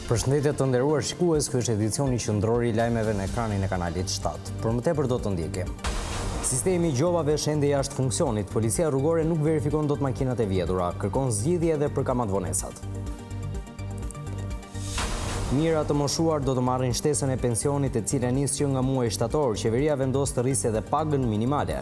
Përshëndetje të nderuar shikues, ky është edicioni qendror i lajmeve në ekranin e kanalit 7. Për më tepër do të ndjeki. Sistemi i gjobave shende jashtë funksionit. Policia rrugore nuk verifikon dot makinat e vjedhura, kërkon zgjidhje edhe për kamatvonesat. Mira të moshuar do të marrin shtesën e pensionit e cila nis që nga muaji shtator. Qeveria vendos të rrisë edhe pagën minimale.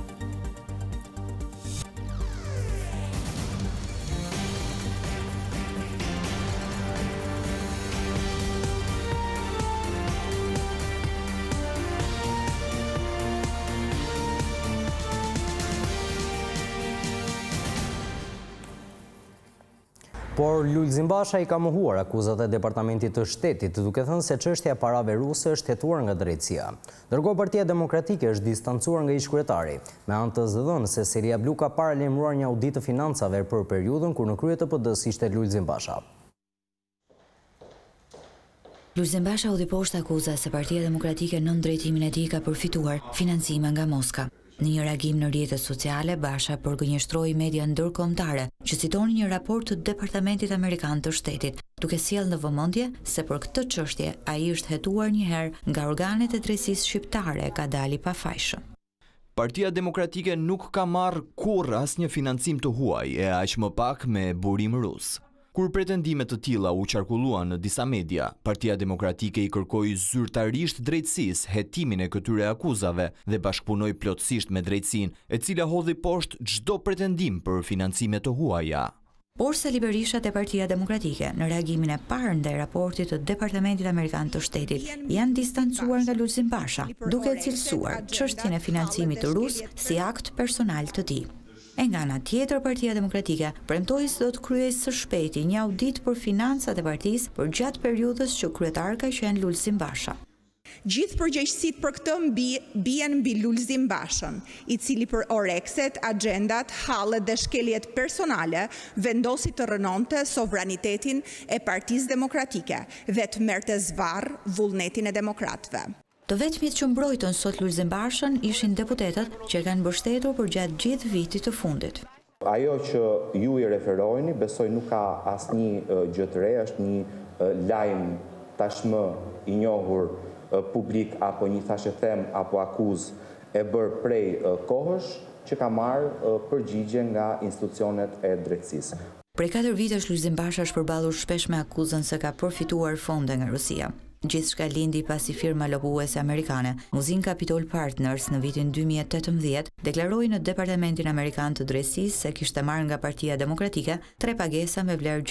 Por Lulzim Basha i ka mohuar akuzat e Departamentit të Shtetit, duke thënë se çështja e parave ruse është hetuar nga drejtësia. Ndërkohë Partia Demokratike është distancuar nga ish-kryetari, me anë të zëdhënë se Seria Blu ka paralajmëruar një audit të financave për periudhën kur në krye të PD-s ishte Lulzim Basha. Lulzim Basha udhë poshtë akuzat se Partia Demokratike nën drejtimin e tij ka përfituar financime nga Moska. Në një reagim në rrjetet sociale, Basha përgënjeshtroi media ndërkombëtare që citoni një raport të Departamentit Amerikan të Shtetit, duke sjellë në vëmendje se për këtë çështje ai është hetuar një herë nga organet e drejtësisë shqiptare, ka dalë pafajshëm. Partia Demokratike nuk ka marrë kurrë asnjë financim të huaj, e aq më pak me burim rus. Kur pretendimet të tilla u qarkulluan në disa media, Partia Demokratike i kërkoi zyrtarisht drejtësisë hetimin e këtyre akuzave dhe bashkëpunoi plotësisht me drejtësinë, e cila hodhi poshtë çdo pretendim për financime të huaja. Por Sali Berisha te Partia Demokratike, në reagimin e parë ndaj raportit të Departamentit Amerikan të Shtetit, janë distancuar nga Lulzim Basha, duke cilësuar çështjen e financimit të rus si akt personal të tij. E nga ana tjetër, Partia Demokratike premtoi se do të kryejë së shpejti një audit për financat e partisë për gjatë periudhës që kryetar ka qenë Lulzim Basha. Gjithë përgjegjësitë për këtë bien mbi Lulzim Bashën, i cili për orekset, agjendat, hallet dhe shkeljet personale vendosi të rënonte sovranitetin e Partisë Demokratike dhe të merrte zvarr vullnetin e demokratëve. Të vetmit që mbrojtën sot Lulzim Bashën ishin deputetët që e kanë mbështetur për gjatë gjithë vitit të fundit. Ajo që ju i referojni, besoj nuk ka asnjë gjë të re, është një lajm tashmë i njohur publik apo një thashëthem apo akuzë e bërë prej kohësh që ka marrë përgjigje nga institucionet e drejtësisë. Prej 4 vitesh Lulzim Basha është përballur shpesh me akuzën se ka përfituar fonde nga Rusia. Gjithçka lindi pasi firma lobuese amerikane, Muzin Capitol Partners, në vitin 2018, deklaroi në Departamentin Amerikan të Drejtësisë se kishte marrë nga Partia Demokratike 3 pagesa me vlerë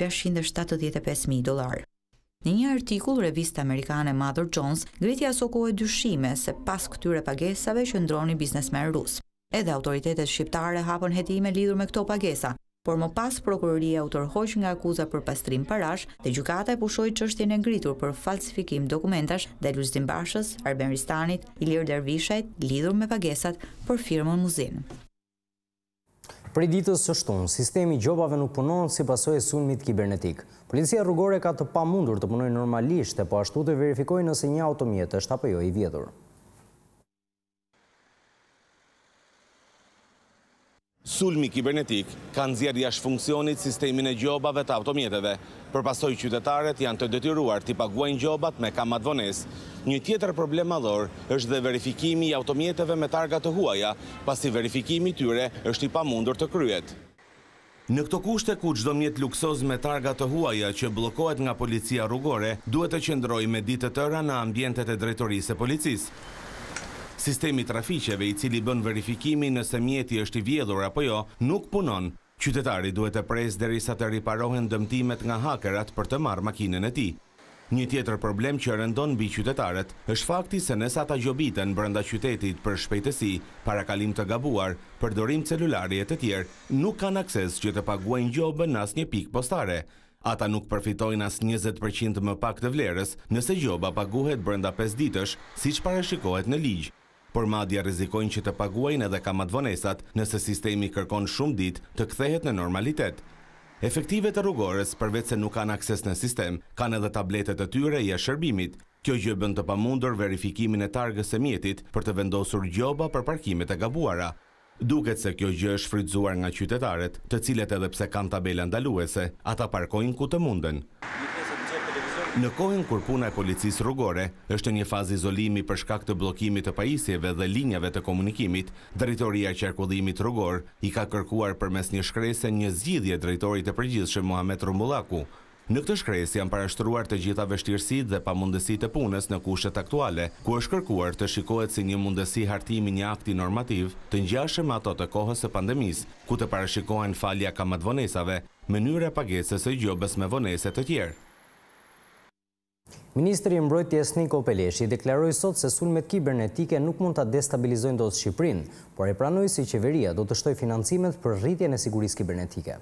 $675,000. Në një artikull, revista amerikane Mother Jones ngriti aso kohë dyshime se pas këtyre pagesave qëndroni biznesmen rus. Edhe autoritetet shqiptare hapën hetime lidhur me këto pagesa, por më pas prokuroria u tërhoq nga akuza për pastrim parash dhe gjykata e pushoi çështjen e ngritur për falsifikim dokumentash ndaj Lulzim Bashës, Arben Ristanit, Ilir Dervishajt lidhur me pagesat për firmën Muzin. Prej ditës së shtunë, sistemi i gjobave nuk punon si pasojë e sulmit kibernetik. Policia rrugore ka të pamundur të punojë normalisht e po ashtu të verifikojë nëse një automjet është apo jo i vjedhur. Sulmi kibernetik ka nxjerrë jashtë funksionit sistemin e gjobave të automjeteve. Përpasoj qytetarët janë të detyruar t'i paguajnë gjobat me kamatvonesë. Një tjetër problem madhor është dhe verifikimi i automjeteve me targa të huaja, pasi verifikimi i tyre është i pamundur të kryhet. Në këto kushte ku çdo mjet luksoz me targa të huaja që bllokohet nga policia rrugore, duhet të qëndrojë me ditë të tëra në ambientet e drejtorisë së policisë. Sistemi trafiqeve i cili bën verifikimin nëse mjeti është i vjedhur apo jo, nuk punon. Qytetari duhet të presë derisa të riparohen dëmtimet nga hakerat për të marrë makinën e tij. Një tjetër problem që rëndon mbi qytetarët është fakti se nëse ata gjobiten brenda qytetit për shpejtësi, parakalim të gabuar, përdorim celulari e të tjerë, nuk kanë akses që të paguajnë gjobën në asnjë pikë postare. Ata nuk përfitojnë as 20% më pak të vlerës nëse gjoba paguhet brenda 5 ditësh, siç parashikohet në ligj. Por madje rrezikojnë që të paguajnë edhe kamatvonesat nëse sistemi kërkon shumë ditë të kthehet në normalitet. Efektivet e rrugores, përveç se nuk kanë akses në sistem, kanë edhe tabletet e tyre jashtë shërbimit. Kjo gjë bën të pamundur verifikimin e targës së mjetit për të vendosur gjoba për parkimet e gabuara. Duket se kjo gjë është frytzuar nga qytetarët, të cilët edhe pse kanë tabela ndaluese, ata parkojnë ku të munden. Në kohën kur puna e policisë rrugore është në një fazë izolimi për shkak të bllokimit të pajisjeve dhe linjave të komunikimit, Drejtoria e Qarkullimit Rrugor i ka kërkuar përmes një shkrese një zgjidhje drejtorit të përgjithshëm Muhamet Rumbullaku. Në këtë shkresë janë parashtruar të gjitha vështirësitë dhe pamundësitë e punës në kushtet aktuale, ku është kërkuar të shikohet si një mundësi hartimi një akti normativ të ngjashëm me ato të kohës së pandemisë, ku të parashikohen falja kamatvonesave, mënyra pagesës së gjobës me vonese të tjerë. Ministri i Mbrojtjes Niko Peleshi deklaroi sot se sulmet kibernetike nuk mund ta destabilizojnë dot Shqipërinë, por e pranoi se qeveria do të shtojë financimet për rritjen e sigurisë kibernetike.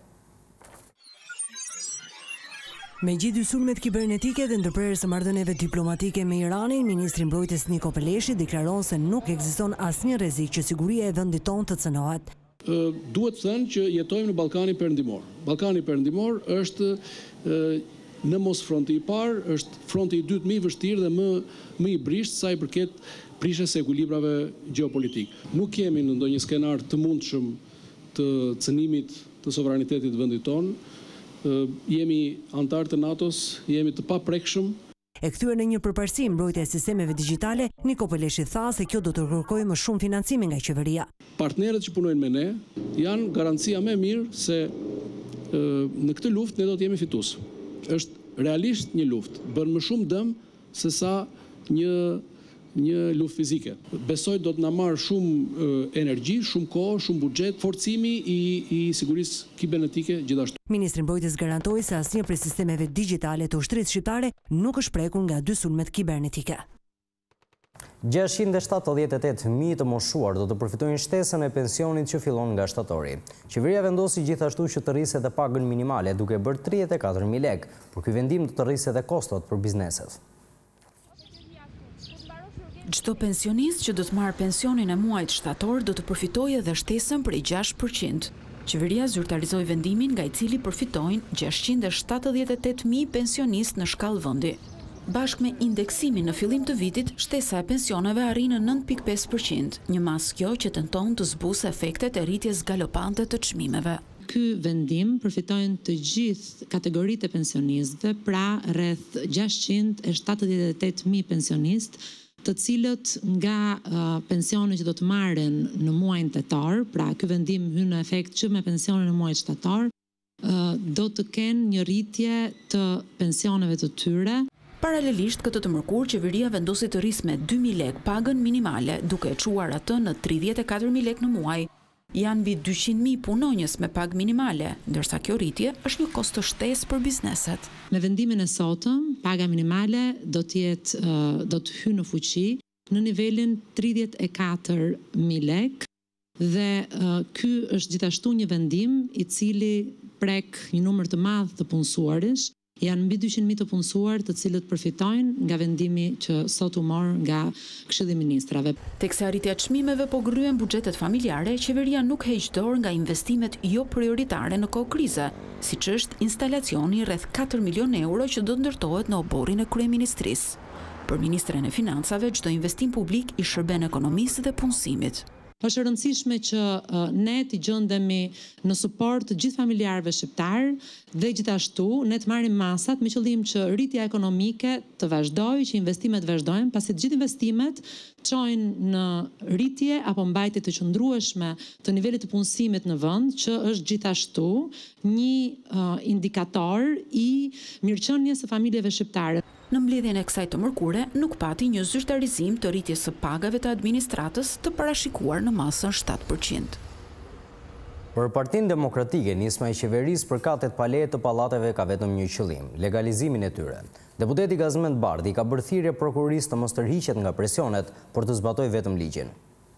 Me gjithë sulmet kibernetike dhe ndërprerjes së marrëdhënieve diplomatike me Iranin, Ministri i Mbrojtjes Niko Peleshi deklaron se nuk ekziston asnjë rrezik që siguria e vendit tonë të cënohet. Duhet të thënë që jetojmë në Ballkanin Perëndimor. Ballkani Perëndimor është në mos fronti i parë, është fronti i dytë më i vështirë dhe më i brisht sa i përket prishjes së ekuilibrave gjeopolitik. Nuk kemi në ndonjë skenar të mundshëm të cënimit të sovranitetit të vendit tonë. Jemi antar të NATO-s, jemi të paprekshëm. E kthyer në një përparësi mbrojtja e sistemeve digjitale, Niko Peleshi tha se kjo do të kërkojë më shumë financime nga qeveria. Partnerët që punojnë me ne janë garancia më e mirë se në këtë luftë ne do të jemi fitues. Është realisht një luftë, bën më shumë dëm se sa një luftë fizike. Besoj do të na marrë shumë energji, shumë kohë, shumë buxhet, forcimi i sigurisë kibernetike gjithashtu. Ministri i Mbrojtjes garantoi se asnjë prej sistemeve digjitale të ushtrisë shqiptare nuk është prekur nga dy sulmet kibernetike. 678.000 të moshuar do të përfitojnë shtesën e pensionit që fillon nga shtatori. Qeveria vendosi gjithashtu që të rriset e pagën minimale duke bërë 34.000 lekë, por ky vendim do të rriset e kostot për bizneset. Çdo pensionist që do të marrë pensionin e muajit shtator do të përfitojë edhe shtesën prej 6%. Qeveria zyrtarizoi vendimin nga i cili përfitojnë 678.000 pensionistë në shkallë vendi. Bashkë me indeksimin në fillim të vitit, shtesa e pensioneve arri në 9.5%, një masë kjo që tenton të zbusë efektet e rritjes galopante të çmimeve. Ky vendim përfitojnë të gjithë kategoritë e pensionistëve, pra rreth 678.000 pensionistë, të cilët nga pensionet që do të marrin në muajin tetor, pra ky vendim hyn në efekt që me pensionin në muajin shtator, do të kenë një rritje të pensioneve të tyre. Paralelisht këtë të mërkur, qeveria vendosi të rrisë me 2.000 lekë pagën minimale, duke e çuar atë në 34.000 lekë në muaj. Janë mbi 200.000 punonjës me pagë minimale, ndërsa kjo rritje është një kost të shtesë për bizneset. Me vendimin e sotëm, paga minimale do të hyjë në fuqi në nivelin 34.000 lekë dhe ky është gjithashtu një vendim i cili prek një numër të madh të punësuarish. Janë mbi 200.000 të punësuar të cilët përfitojnë nga vendimi që sot u mor nga Këshilli i Ministrave. Teksa rritja e çmimeve po gryen buxhetet familjare, qeveria nuk heq dorë nga investimet jo prioritare në kohë krize, siç është instalacioni rreth 4 milion euro që do ndërtohet në oborrin e kryeministrisë. Për ministren e financave, çdo investim publik i shërben ekonomisë dhe punësimit. Është e rëndësishme që ne të gjendemi në suport të gjithë familjarëve shqiptar dhe gjithashtu ne të marrim masat me qëllim që rritja ekonomike të vazhdojë, që investimet vazhdojnë, pasi të gjithë investimet çojnë në rritje apo mbajtje të qëndrueshme të nivelit të punësimit në vend, që është gjithashtu një indikator i mirëqenies së familjeve shqiptare. Në mbledhjen e kësaj të mërkure, nuk pati një zyrtarizim të rritjes së pagave të administratës të parashikuar në masën 7%. Për Partinë Demokratike, nisma e qeverisë për katet paleje të pallateve ka vetëm një qëllim: legalizimin e tyre. Deputeti Gazmend Bardhi ka bërë thirrje prokurorisë të mos tërhiqet nga presionet, por të zbatojë vetëm ligjin.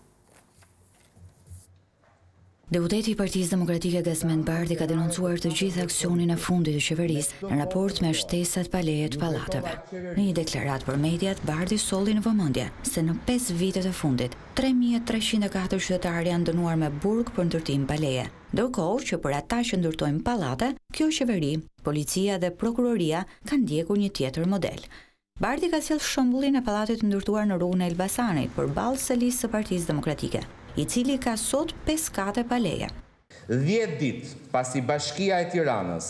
Deputeti i Partisë Demokratike Gazmend Bardhi ka denoncuar të gjithë aksionin e fundit të qeverisë në raport me shtesat paleje të pallateve. Në një deklaratë për mediat, Bardhi solli në vëmendje se në 5 vitet e fundit 3.304 qytetarë janë dënuar me burg për ndërtim paleje, ndërkohë që për ata që ndërtojnë pallate, kjo qeveri, policia dhe prokuroria kanë ndjekur një tjetër model. Bardhi ka sjellë shembullin e pallatit të ndërtuar në rrugën e Elbasanit përballë selisë së Partisë Demokratike, i cili ka sot 5 kate paleje. 10 ditë pasi Bashkia e Tiranës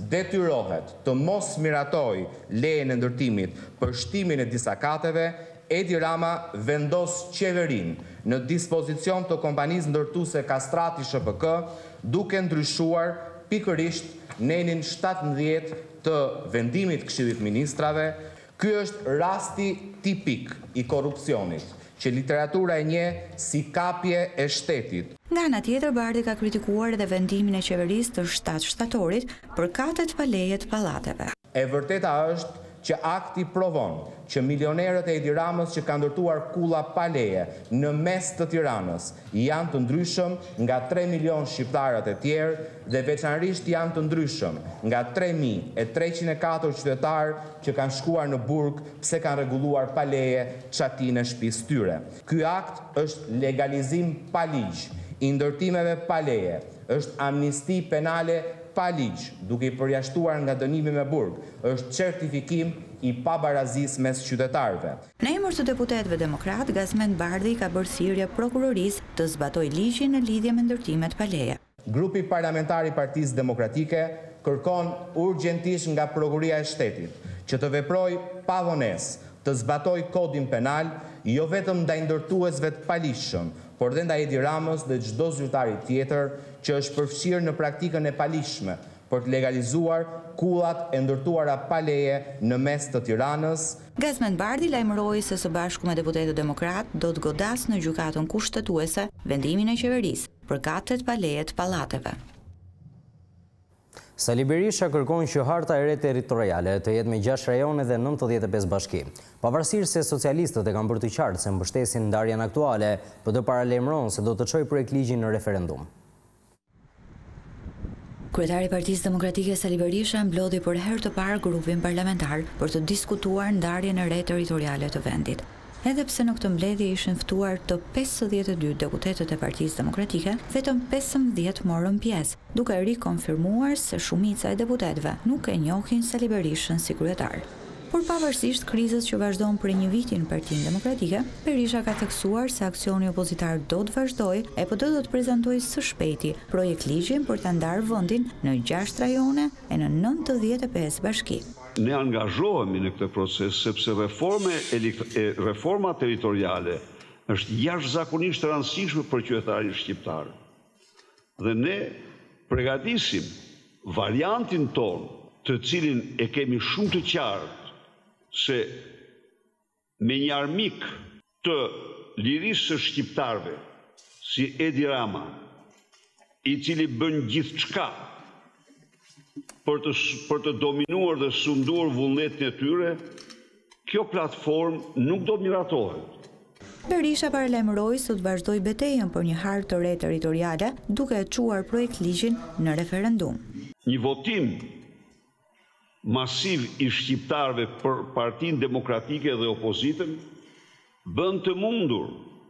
detyrohet të mos miratoj lejen e ndërtimit për shtimin e disa kateve, Edi Rama vendos qeverinë në dispozicion të kompanisë ndërtuese Kastrati SHPK, duke ndryshuar pikërisht nenin 17 të vendimit Këshillit Ministrave. Ky është rasti tipik i korrupsionit, që literatura e njeh si kapje e shtetit. Nga ana tjetër, Bardhi ka kritikuar edhe vendimin e qeverisë të 7 shtatorit për katet pa leje të pallateve. E vërteta është që akti provon që milionerët e Edi Ramës që kanë ndërtuar kulla pa leje në mes të Tiranës janë të ndryshëm nga 3 milion shqiptarët e tjerë dhe veçanërisht janë të ndryshëm nga 3.304 qytetarë që kanë shkuar në burg pse kanë rregulluar pa leje çatinë e shtëpisë tyre. Ky akt është legalizim pa ligj i ndërtimeve pa leje, është amnisti penale pa ligj, duke i përjashtuar nga dënimi me burg, është certifikim i pabarazisë mes qytetarëve. Në emër të deputetëve demokrat, Gazmend Bardhi ka bërë thirrje prokurorisë të zbatojë ligjin në lidhje me ndërtimet pa leje. Grupi parlamentar i Partisë Demokratike kërkon urgjentisht nga Prokuria e Shtetit që të veprojë pa vonesë, të zbatojë kodin penal, jo vetëm ndaj ndërtuesve të paligjshëm, por dhe ndaj Edi Ramës dhe çdo zyrtari tjetër që është përfshirë në praktikën e palishme për të legalizuar kullat e ndërtuara pa leje në mes të Tiranës. Gazmend Bardhi lajmëroi se së bashku me deputetët demokrat do të godasë në gjykatën kushtetuese vendimin e qeverisë për katet pa leje të pallateve. Sali Berisha kërkon që harta e re territoriale të jetë me 6 rajone dhe 95 bashki. Pavarësisht se socialistët e kanë bërë të qartë se mbështesin ndarjen aktuale, PD paralajmëron se do të çojë projekt ligjin në referendum. Kryetari i Partisë Demokratike Sali Berisha mblodhi për herë të parë grupin parlamentar për të diskutuar ndarjen e re territoriale të vendit. Edhe pse në këtë mbledhje ishin ftuar të 52 deputetët e Partisë Demokratike, vetëm 15 morën pjesë, duke rikonfirmuar se shumica e deputetëve nuk e njohin Sali Berishën si kryetar. Por pavarësisht krizës që vazhdon për një vit në Partinë Demokratike, Berisha ka theksuar se aksioni opozitar do të vazhdojë e PD do të prezantojë së shpejti projekt ligjin për ta ndarë vendin në 6 rajone e në 95 bashki. Ne angazhohemi në këtë proces sepse reforma territoriale është jashtëzakonisht e rëndësishme për qytetarin shqiptar. Dhe ne përgatisim variantin ton, të cilin e kemi shumë të qartë se me një armik të lirisë së shqiptarëve, si Edi Rama, i cili bën gjithçka për të dominuar dhe sunduar vullnetin e tyre, kjo platformë nuk do miratohet. Berisha paralajmëroi se do të vazhdojë betejën për një hartë të re territoriale, duke e çuar projekt ligjin në referendum. Një votim masiv i shqiptarëve për Partinë Demokratike dhe opozitën bën të mundur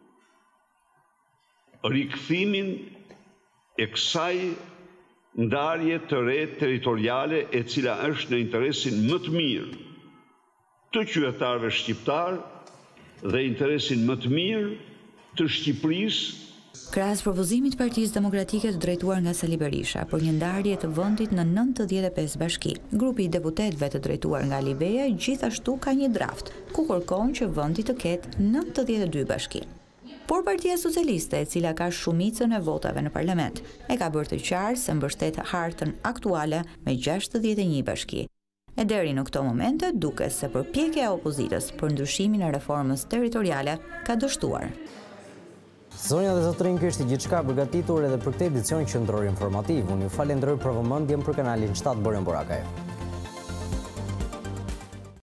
rikthimin e kësaj ndarje të re territoriale e cila është në interesin më të mirë të qytetarëve shqiptarë dhe interesin më të mirë të Shqipërisë. Krahas propozimit të Partisë Demokratike të drejtuar nga Sali Berisha për një ndarje të vendit në 95 bashki, grupi i deputetëve të drejtuar nga Ali Beja gjithashtu ka një draft, ku kërkon që vendi të ketë 92 bashki. Por Partia Socialiste, e cila ka shumicën e votave në parlament, e ka bërë të qartë se mbështet hartën aktuale me 61 bashki. E deri në këto momente duket se përpjekja e opozitës për ndryshimin e reformës territoriale ka dështuar. Zonja dhe zotërinj, kjo është gjithçka përgatitur edhe për këtë edicion qendror informativ. Unë ju falenderoj për vëmendjen për kanalin 7 Borën Borakaj.